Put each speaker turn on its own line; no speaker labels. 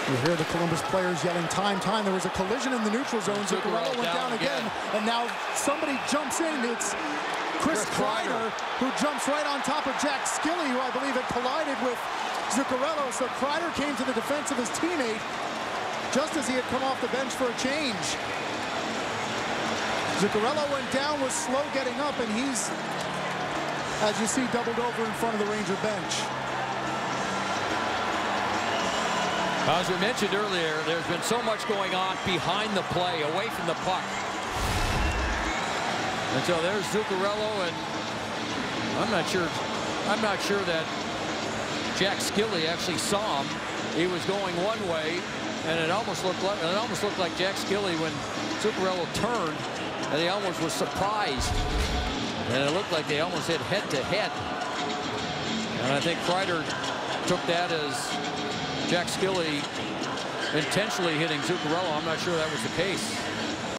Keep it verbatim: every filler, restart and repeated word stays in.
You hear the Columbus players yelling, time, time. There was a collision in the neutral zone. Zuccarello went down, down again. again. And now somebody jumps in. It's Chris, Chris Kreider, who jumps right on top of Jack Skille, who I believe had collided with Zuccarello. So Kreider came to the defense of his teammate just as he had come off the bench for a change. Zuccarello went down, was slow getting up, and he's, as you see, doubled over in front of the Ranger bench.
As we mentioned earlier, there's been so much going on behind the play, away from the puck. And so there's Zuccarello, and I'm not sure. I'm not sure that Jack Skille actually saw him. He was going one way, and it almost looked like it almost looked like Jack Skille when Zuccarello turned, and he almost was surprised. And it looked like they almost hit head to head. And I think Kreider took that as Jack Skille intentionally hitting Zuccarello. I'm not sure that was the case.